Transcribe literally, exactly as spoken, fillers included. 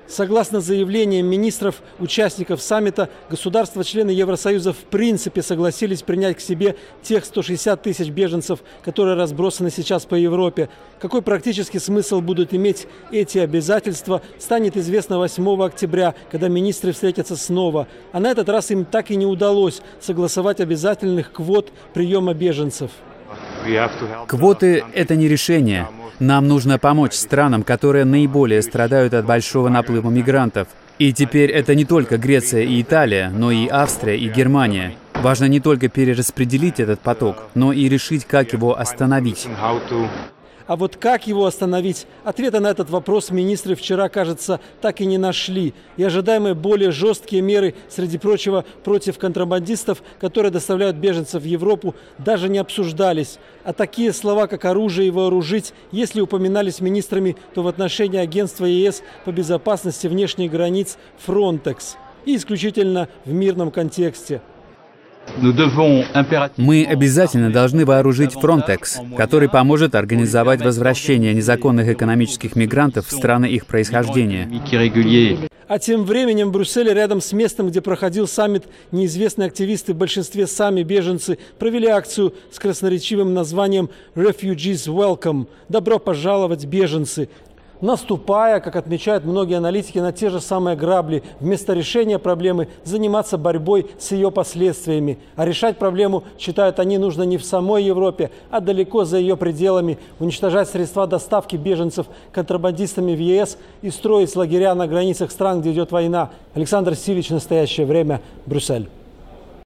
Согласно заявлениям министров, участников саммита, государства-члены Евросоюза в принципе согласились принять к себе тех сто шестьдесят тысяч беженцев, которые разбросаны сейчас по Европе. Какой практический смысл будут иметь эти обязательства, станет известно восьмого октября, когда министры встретятся снова. А на этот раз им так и не удалось согласовать обязательных квот приема беженцев. Квоты – это не решение. Нам нужно помочь странам, которые наиболее страдают от большого наплыва мигрантов. И теперь это не только Греция и Италия, но и Австрия и Германия. Важно не только перераспределить этот поток, но и решить, как его остановить. А вот как его остановить? Ответа на этот вопрос министры вчера, кажется, так и не нашли. И ожидаемые более жесткие меры, среди прочего, против контрабандистов, которые доставляют беженцев в Европу, даже не обсуждались. А такие слова, как «оружие» и «вооружить», если упоминались министрами, то в отношении агентства ЕС по безопасности внешних границ «Фронтекс». И исключительно в мирном контексте. Мы обязательно должны вооружить Frontex, который поможет организовать возвращение незаконных экономических мигрантов в страны их происхождения. А тем временем в Брюсселе, рядом с местом, где проходил саммит, неизвестные активисты, в большинстве сами беженцы, провели акцию с красноречивым названием «Refugees Welcome» – «Добро пожаловать, беженцы», наступая, как отмечают многие аналитики, на те же самые грабли, вместо решения проблемы заниматься борьбой с ее последствиями. А решать проблему, считают они, нужно не в самой Европе, а далеко за ее пределами, уничтожать средства доставки беженцев контрабандистами в ЕС и строить лагеря на границах стран, где идет война. Александр Силич, «Настоящее время», Брюссель.